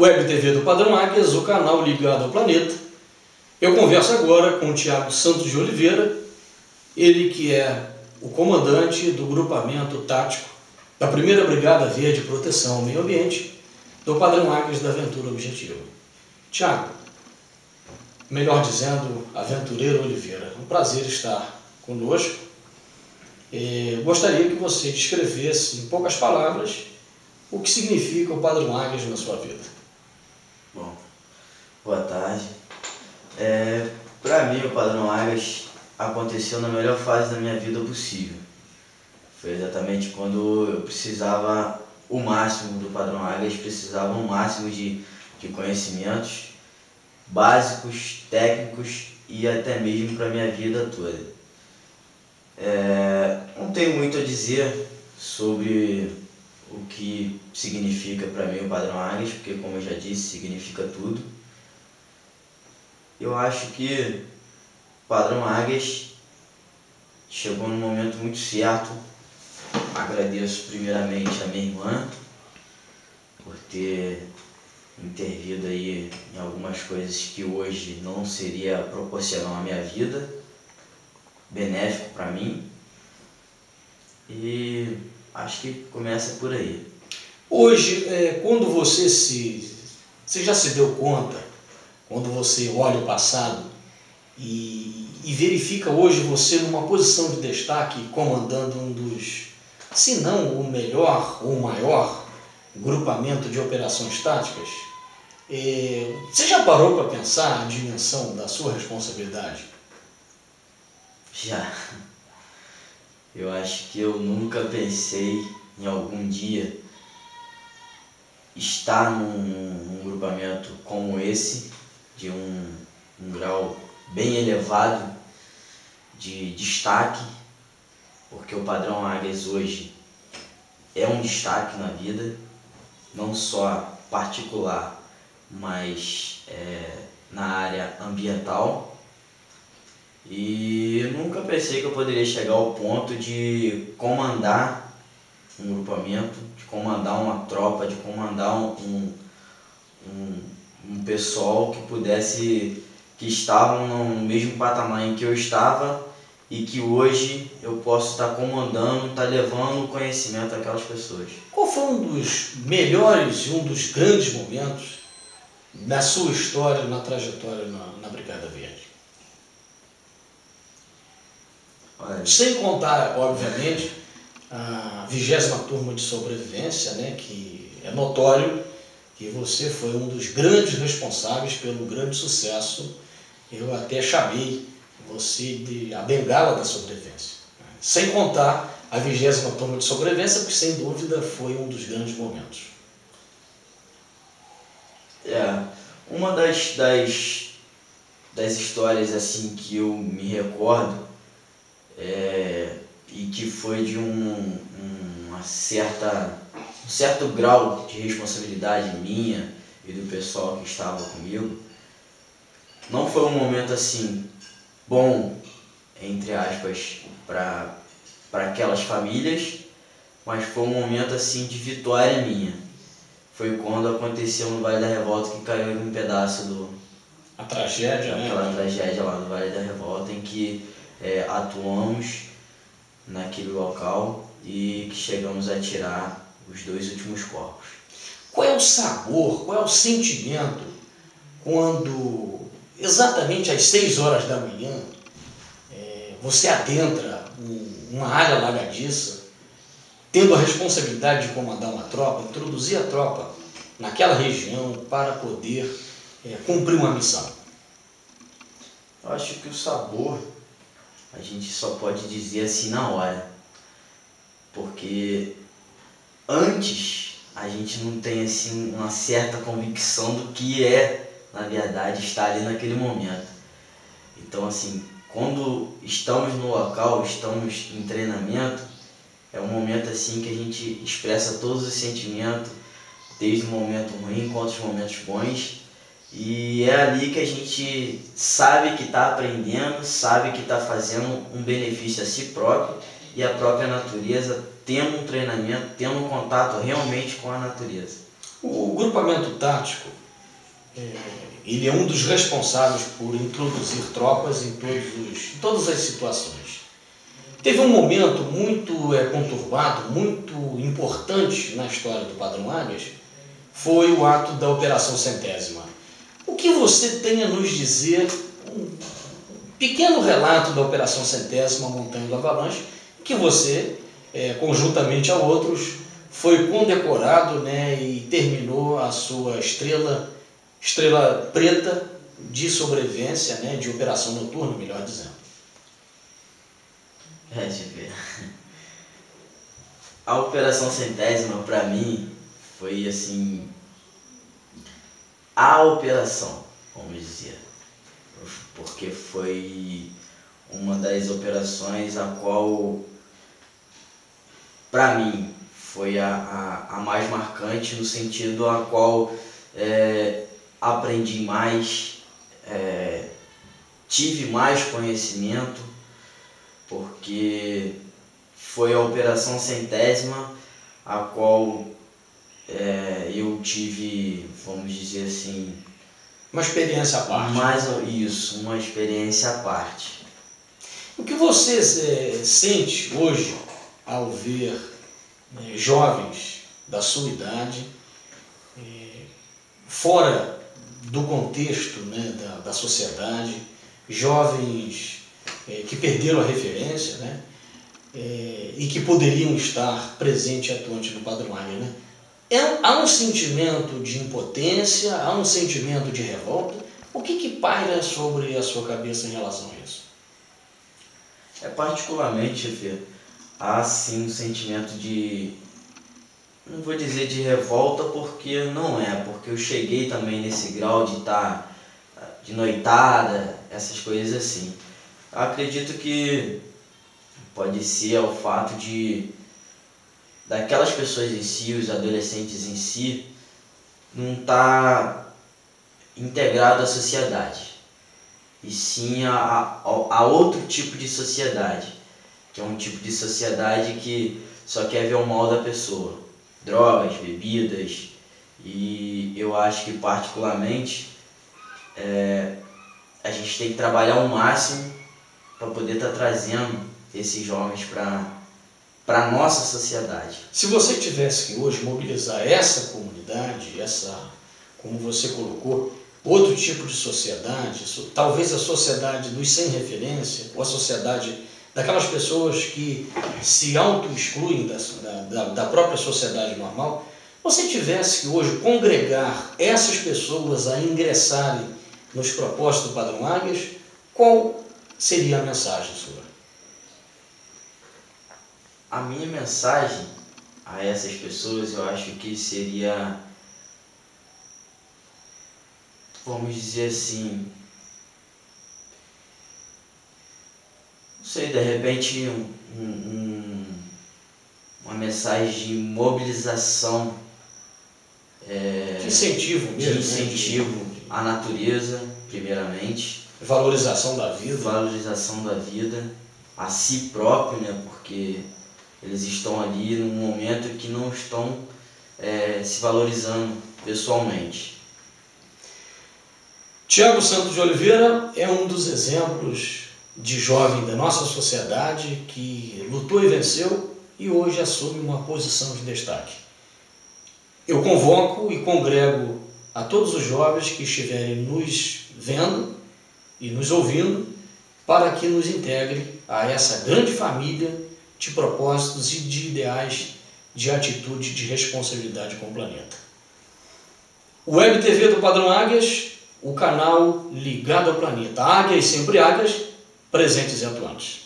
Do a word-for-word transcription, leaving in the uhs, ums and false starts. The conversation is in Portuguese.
Web T V do Padrão Águias, o canal ligado ao planeta. Eu converso agora com o Thiago Santos de Oliveira, ele que é o comandante do grupamento tático da primeira Brigada Verde Proteção ao Meio Ambiente do Padrão Águias da Aventura Objetiva. Thiago, melhor dizendo, Aventureiro Oliveira, um prazer estar conosco. Eu gostaria que você descrevesse em poucas palavras o que significa o Padrão Águias na sua vida. Bom, boa tarde. É, para mim, o Padrão Águias aconteceu na melhor fase da minha vida possível. Foi exatamente quando eu precisava o máximo do Padrão Águias, precisava o máximo de, de conhecimentos básicos, técnicos e até mesmo para a minha vida toda. É, não tenho muito a dizer sobre o que significa para mim o Padrão Águias, porque, como eu já disse, significa tudo. Eu acho que o Padrão Águias chegou num momento muito certo. Agradeço primeiramente a minha irmã por ter intervido aí em algumas coisas que hoje não seria proporcional à minha vida, benéfico para mim, e acho que começa por aí. Hoje, é, quando você se... Você já se deu conta, quando você olha o passado e, e verifica hoje você numa posição de destaque, comandando um dos, se não o melhor ou o maior grupamento de operações táticas, é, você já parou para pensar a dimensão da sua responsabilidade? Já. Eu acho que eu nunca pensei em algum dia estar num, num grupamento como esse, de um, um grau bem elevado de destaque, porque o Padrão Águias hoje é um destaque na vida, não só particular, mas é, na área ambiental. E nunca pensei que eu poderia chegar ao ponto de comandar um grupamento, de comandar uma tropa, de comandar um, um, um pessoal que pudesse, que estavam no mesmo patamar em que eu estava e que hoje eu posso estar comandando, estar levando o conhecimento àquelas pessoas. Qual foi um dos melhores e um dos grandes momentos na sua história, na trajetória na, na Brigada Verde? Olha, Sem contar, obviamente, a vigésima turma de sobrevivência, né, que é notório que você foi um dos grandes responsáveis pelo grande sucesso. Eu até chamei você de a bengala da sobrevivência. Sem contar a vigésima turma de sobrevivência, porque sem dúvida foi um dos grandes momentos. É, uma das, das, das histórias assim que eu me recordo é, e que foi de um, uma certa, um certo grau de responsabilidade minha e do pessoal que estava comigo. Não foi um momento assim bom, entre aspas, para para aquelas famílias, mas foi um momento assim de vitória minha. Foi quando aconteceu no Vale da Revolta que caiu um pedaço do... A tragédia, né? Aquela tragédia lá no Vale da Revolta, em que é, atuamos naquele local e que chegamos a tirar os dois últimos corpos. Qual é o sabor, qual é o sentimento quando, exatamente às seis horas da manhã, é, você adentra um, uma área alagadiça, tendo a responsabilidade de comandar uma tropa, introduzir a tropa naquela região para poder é, cumprir uma missão? Eu acho que o sabor a gente só pode dizer assim na hora, porque antes a gente não tem assim uma certa convicção do que é, na verdade, estar ali naquele momento. Então, assim, quando estamos no local, estamos em treinamento, é um momento assim que a gente expressa todos os sentimentos, desde o momento ruim quanto os momentos bons. E é ali que a gente sabe que está aprendendo, sabe que está fazendo um benefício a si próprio e a própria natureza, tendo um treinamento, tendo um contato realmente com a natureza. O grupamento tático, é, ele é um dos responsáveis por introduzir tropas em, todos os, em todas as situações. Teve um momento muito é, conturbado, muito importante na história do Padrão Águias, foi o ato da Operação Centésima. O que você tem a nos dizer, um pequeno relato da Operação Centésima Montanha do Avalanche, que você, é, conjuntamente a outros, foi condecorado, né, e terminou a sua estrela, estrela preta de sobrevivência, né, de operação noturna, melhor dizendo. É, deixa eu ver. A Operação Centésima, para mim, foi assim, a operação, vamos dizer, porque foi uma das operações a qual, para mim, foi a, a, a mais marcante, no sentido a qual é, aprendi mais, é, tive mais conhecimento, porque foi a Operação Centésima a qual é, eu tive, vamos dizer assim... Uma experiência à parte. Mais isso, uma experiência à parte. O que você é, sente hoje ao ver é, jovens da sua idade, é, fora do contexto, né, da, da sociedade, jovens é, que perderam a referência, né, é, e que poderiam estar presentes e atuantes no Padrão Águia, né? É, há um sentimento de impotência, há um sentimento de revolta. O que que paira sobre a sua cabeça em relação a isso? É particularmente, Fê, há sim um sentimento de, não vou dizer de revolta, porque não é, porque eu cheguei também nesse grau de estar de noitada, essas coisas assim. Eu acredito que pode ser o fato de daquelas pessoas em si, os adolescentes em si, não estar integrado à sociedade, e sim a, a, a outro tipo de sociedade, que é um tipo de sociedade que só quer ver o mal da pessoa, drogas, bebidas, e eu acho que particularmente é, a gente tem que trabalhar ao máximo para poder estar trazendo esses jovens para para a nossa sociedade. Se você tivesse que hoje mobilizar essa comunidade, essa, como você colocou, outro tipo de sociedade, talvez a sociedade dos sem referência, ou a sociedade daquelas pessoas que se auto-excluem da, da, da própria sociedade normal, você tivesse que hoje congregar essas pessoas a ingressarem nos propósitos do Padrão Águias, qual seria a mensagem sua? A minha mensagem a essas pessoas, eu acho que seria, vamos dizer assim, não sei, de repente um, um, uma mensagem de mobilização, é, de incentivo mesmo, de incentivo né? de, à natureza, primeiramente. Valorização da vida. Valorização da vida, a si próprio, né? Porque eles estão ali num momento que não estão é, se valorizando pessoalmente. Tiago Santos de Oliveira é um dos exemplos de jovem da nossa sociedade que lutou e venceu e hoje assume uma posição de destaque. Eu convoco e congrego a todos os jovens que estiverem nos vendo e nos ouvindo para que nos integre a essa grande família de propósitos e de ideais de atitude de responsabilidade com o planeta. Web T V do Padrão Águias, o canal ligado ao planeta. Águias sempre águias, presentes e atuantes.